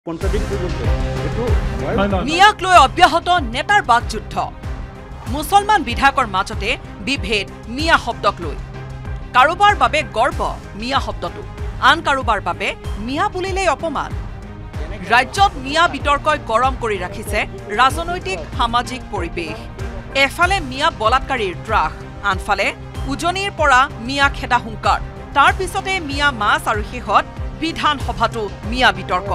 মিয়াক লৈ অব্যাহত নেতাৰ বাকযুদ্ধ মুছলমান বিধায়কৰ মাজতে বিভেদ মিয়া শব্দক লৈ কাৰোবাৰ বাবে গৰ্ব মিয়া শব্দটো আন কাৰোবাৰ বাবে মিয়া বুলিলেই অপমান ৰাজ্যত মিয়া বিতৰ্কই গৰম কৰি ৰাখিছে ৰাজনৈতিক সামাজিক পৰিৱেশ এফালে মিয়া বলাৎকাৰীৰ ত্ৰাস আনফালে উজনিৰ পৰা মিয়া খেদা হুংকাৰ তাৰ পিছতে মিয়া মাছ আৰু শেষত বিধানসভাটো মিয়া বিতৰ্ক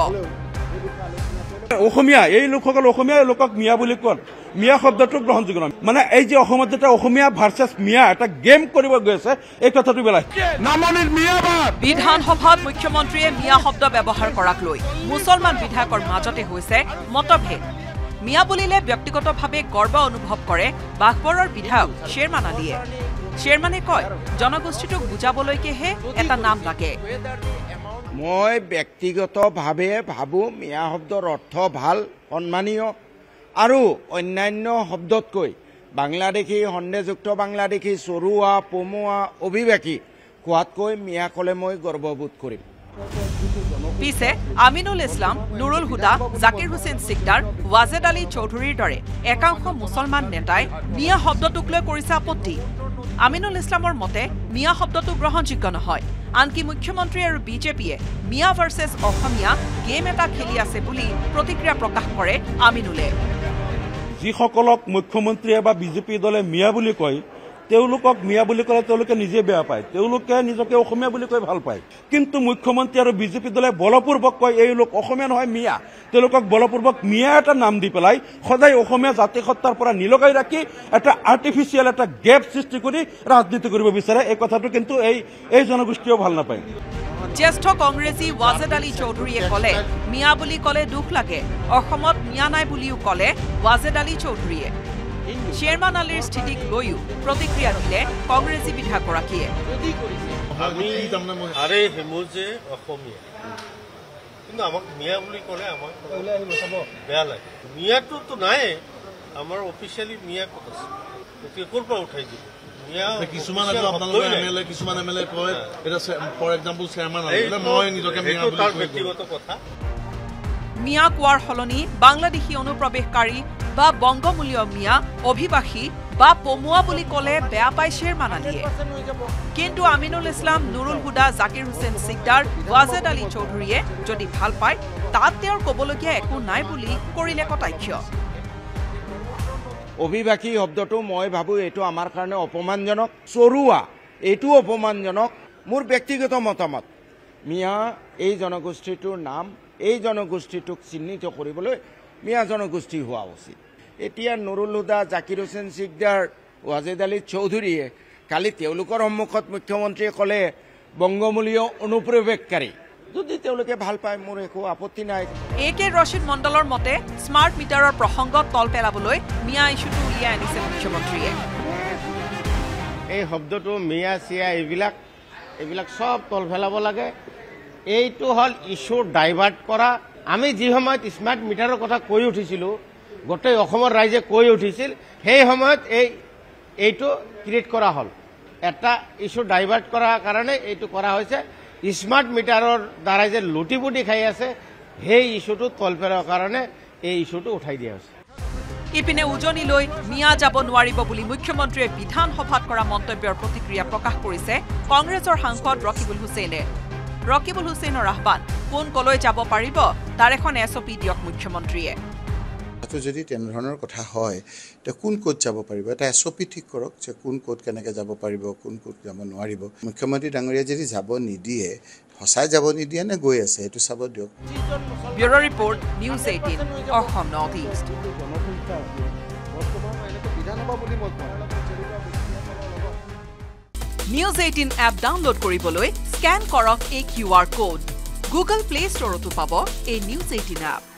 অসমীয়া এই লোকসকল অসমীয়া লোকক মিয়া বুলি কোৱা মিয়া শব্দটো গ্ৰহণযোগ্য নহয় মানে এই যে অসমত যেটা অসমীয়া ভাৰ্চেছ মিয়া এটা গেম কৰিব গৈছে এই কথাটো বেলাই নামনিৰ মিয়াবাদ বিধানসভাত মুখ্যমন্ত্ৰীয়ে মিয়া শব্দ ব্যৱহাৰ কৰাক লৈ মুছলমান বিধায়কৰ মাজতে হৈছে মতভেদ মিয়া বুলিলে ব্যক্তিগতভাৱে গৰ্ব অনুভৱ কৰে বাঘবৰৰ বিধায়ক শ্বেৰমান আলীয়ে শ্বেৰমানে কয় জনগোষ্ঠীটোক বুজাবলৈকেহে এটা নাম লাগে মই ব্যক্তিগতভাৱে ভাবো মিয়া শব্দৰ অৰ্থ ভাল সন্মানীয় আৰু অন্যান্য শব্দতকৈ বাংলাদেশী সন্দেহযুক্ত বাংলাদেশী চৰুৱা পমুৱা অভিবাসী কোৱাতকৈ মিয়া ক'লে মই গৰ্ববোধ কৰিম পিছে আমিনুল ইছলাম নুৰুল হুদা জাকিৰ হুছেইন সিকদাৰ ৱাজেদ আলী চৌধুৰীৰ দৰে একাংশ মুছলমান নেতাই মিয়া শব্দটোক লৈ কৰিছে আপত্তি আমিনুল ইছলামৰ মতে মিয়া শব্দটো গ্ৰহণযোগ্য নহয় আনকি মুখ্যমন্ত্ৰী আৰু বিজেপিয়ে মিয়া ভাৰ্চেছ অসমীয়া গেম এটা খেলি আছে বুলি প্ৰতিক্ৰিয়া প্ৰকাশ কৰে আমিনুলে যিসকলক মুখ্যমন্ত্ৰীয়ে বা বিজেপি দলে মিয়া বুলি কয় তেওঁলোকক মিয়া বুলি ক'লে তেওঁলোকে নিজে বেয়া পায় তেওঁলোকে নিজকে অসমীয়া বুলি কৈ ভাল পায় কিন্তু মুখ্যমন্ত্ৰী আৰু বিজেপি দলে বলপূৰ্বক কয় এই লোক অসমীয়া নহয় মিয়া তেওঁলোকক বলপূৰ্বক মিয়া এটা নাম দি পেলাই সদায় অসমীয়া জাতিসত্তাৰ পৰা নিলগাই ৰাখি এটা আৰ্টিফিচিয়েল এটা গেপ সৃষ্টি কৰি ৰাজনীতি কৰিব বিচাৰে এই কথাটো কিন্তু এই জনগোষ্ঠীও ভাল নাপায় জ্যেষ্ঠ কংগ্ৰেছী ৱাজেদ আলী চৌধুৰীয়ে ক'লে মিয়া বুলি ক'লে দুখ লাগে অসমত মিয়া নাই বুলিও ক'লে ৱাজেদ আলী চৌধুৰীয়ে শ্বেৰমান আলীৰ স্থিতিক লৈও প্ৰতিক্ৰিয়া দিলে কংগ্ৰেছী বিধায়কগৰাকীয়ে আমি আৰে হেমু যে অসমীয়া কিন্তু আমাক মিয়া বুলি ক'লে আমাক বেয়া লাগে মিয়াটোতো নাই আমাৰ অফিচিয়েলি মিয়া ক'ত আছে গতিকে ক'ৰ পৰা উঠাই দিব কিছুমান কিছুমান এম এল এ কয় এটা ফৰ এক্সাম্পল চেয়াৰমেন মই নিজকে তাৰ ব্যক্তিগত কথা মিয়া কোৱাৰ সলনি বাংলাদেশী অনুপ্ৰৱেশকাৰী বা বংগমূলীয় মিয়া অভিবাসী বা পমুৱা বুলি ক'লে বেয়া পাই শ্বেৰমান আলীয়ে কিন্তু আমিনুল ইছলাম নুৰুল হুদা জাকিৰ হুছেইন সিকদাৰ ৱাজেদ আলী চৌধুৰীয়ে যদি ভাল পায় তাত তেওঁৰ ক'বলগীয়া একো নাই বুলি কৰিলে কটাক্ষ অভিবাসী শব্দটো মই ভাবো এইটো আমাৰ কাৰণে অপমানজনক চৰুৱা এইটো অপমানজনক মোৰ ব্যক্তিগত মতামত মিয়া এই জনগোষ্ঠীটোৰ নাম এই জনগোষ্ঠীটোক চিহ্নিত কৰিবলৈ মিয়া জনগোষ্ঠী হোৱা উচিত এতিয়া নুৰুল হুদা জাকিৰ হুছেইন সিকদাৰ ৱাজেদ আলী চৌধুৰীয়ে কালি তেওঁলোকৰ সন্মুখত মুখ্যমন্ত্ৰীয়ে ক'লে বংগমূলীয় অনুপ্ৰৱেশকাৰী যদি তেওঁলোকে ভাল পায় মোৰ একো আপত্তি নাই এ কে ৰছিদ মণ্ডলৰ মতে স্মাৰ্ট মিটাৰৰ প্ৰসংগত তল পেলাবলৈ মিয়া ইছ্যুটো উলিয়াই আনিছে মুখ্যমন্ত্ৰীয়ে এই শব্দটো মিয়া চিয়া এইবিলাক সব তল পেলাব লাগে এইটো হ'ল ইছ্যু ডাইভাৰ্ট কৰা আমি যি সময়ত স্মাৰ্ট মিটাৰৰ কথা কৈ উঠিছিলোঁ গোটেই অসমৰ ৰাইজে কৈ উঠিছিল সেই সময়ত এইটো ক্ৰিয়েট কৰা হ'ল এটা ইছ্যু ডাইভাৰ্ট কৰাৰ কাৰণে এইটো কৰা হৈছে স্মাৰ্ট মিটাৰৰ দ্বাৰাই যে লুটিপুটি খাই আছে সেই ইছ্যুটো তল পেলোৱাৰ কাৰণে এই ইছ্যুটো উঠাই দিয়া হৈছে ইপিনে উজনিলৈ মিয়া যাব নোৱাৰিব বুলি মুখ্যমন্ত্ৰীয়ে বিধানসভাত কৰা মন্তব্যৰ প্ৰতিক্ৰিয়া প্ৰকাশ কৰিছে কংগ্ৰেছৰ সাংসদ ৰকিবুল হুছেইনে ৰকিবুল হুছেইনৰ আহ্বান কোন কলৈ যাব পাৰিব তাৰ এখন এছঅপি দিয়ক মুখ্যমন্ত্ৰীয়ে যদি তেনেধৰণৰ কথা হয় তে কোন ক'ত যাব পাৰিব এটা এছঅপি ঠিক কৰক যে কোন ক'ত কেনেকৈ যাব পাৰিব কোন ক'ত যাব নোৱাৰিব মুখ্যমন্ত্ৰী ডাঙৰীয়া যদি যাব নিদিয়ে সঁচাই যাব নিদিয়ে নে গৈ আছে এইটো চাব দিয়ক bureau' report news 18 Assam north east news 18 app download কৰিবলৈ স্কেন কৰক এই QR কোড গুগল প্লে ষ্টৰতো পাব এই নিউজ 18 এপ